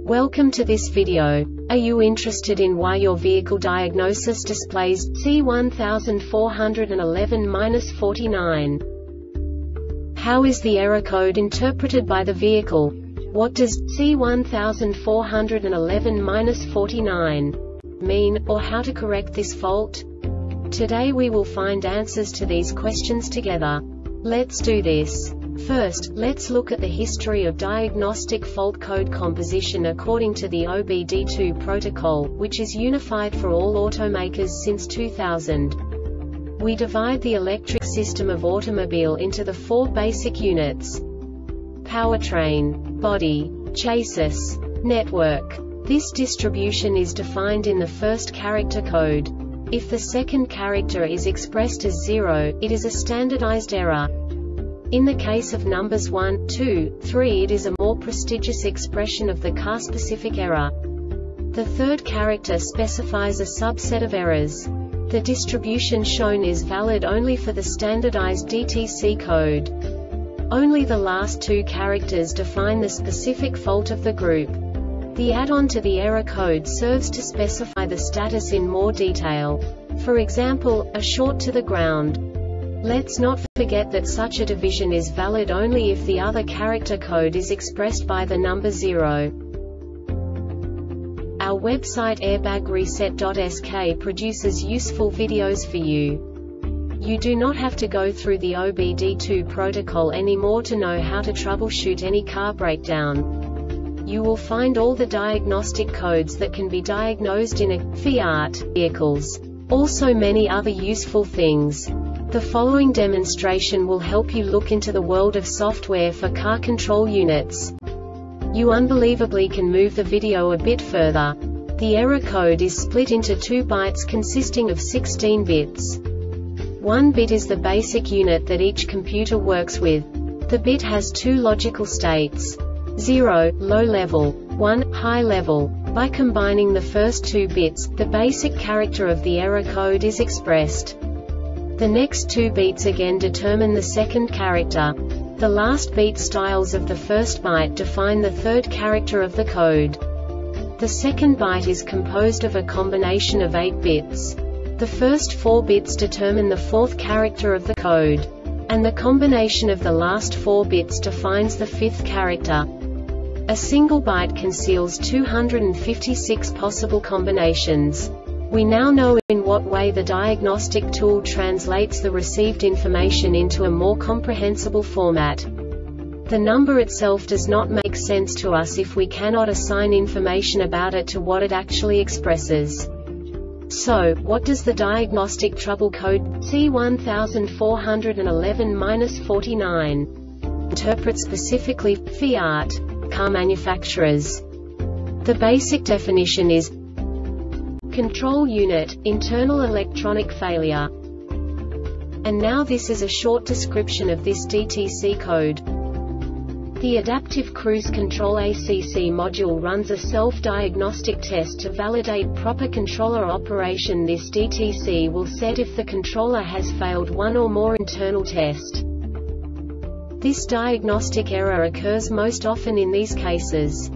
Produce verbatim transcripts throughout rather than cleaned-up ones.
Welcome to this video. Are you interested in why your vehicle diagnosis displays C one four one one dash forty-nine? How is the error code interpreted by the vehicle? What does C one four one one dash forty-nine mean, or how to correct this fault? Today we will find answers to these questions together. Let's do this. First, let's look at the history of diagnostic fault code composition according to the O B D two protocol, which is unified for all automakers since two thousand. We divide the electric system of automobile into the four basic units: powertrain, body, chassis, network. This distribution is defined in the first character code. If the second character is expressed as zero, it is a standardized error. In the case of numbers one, two, three, it is a more prestigious expression of the car-specific error. The third character specifies a subset of errors. The distribution shown is valid only for the standardized D T C code. Only the last two characters define the specific fault of the group. The add-on to the error code serves to specify the status in more detail. For example, a short to the ground. Let's not forget that such a division is valid only if the other character code is expressed by the number zero. Our website airbag reset dot S K produces useful videos for you. You do not have to go through the O B D two protocol anymore to know how to troubleshoot any car breakdown. You will find all the diagnostic codes that can be diagnosed in a Fiat vehicles. Also many other useful things. The following demonstration will help you look into the world of software for car control units. You unbelievably can move the video a bit further. The error code is split into two bytes consisting of sixteen bits. One bit is the basic unit that each computer works with. The bit has two logical states: zero, low level, one, high level. By combining the first two bits, the basic character of the error code is expressed. The next two beats again determine the second character. The last beat styles of the first byte define the third character of the code. The second byte is composed of a combination of eight bits. The first four bits determine the fourth character of the code. And the combination of the last four bits defines the fifth character. A single byte conceals two hundred fifty-six possible combinations. We now know in what way the diagnostic tool translates the received information into a more comprehensible format. The number itself does not make sense to us if we cannot assign information about it to what it actually expresses. So, what does the diagnostic trouble code C one four one one dash forty-nine interpret specifically for Fiat car manufacturers? The basic definition is control unit, internal electronic failure. And now this is a short description of this D T C code. The Adaptive Cruise Control A C C module runs a self-diagnostic test to validate proper controller operation. This D T C will set if the controller has failed one or more internal tests. This diagnostic error occurs most often in these cases: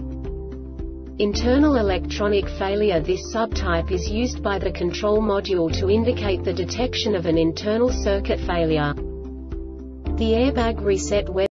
internal electronic failure. This subtype is used by the control module to indicate the detection of an internal circuit failure. The Airbag Reset web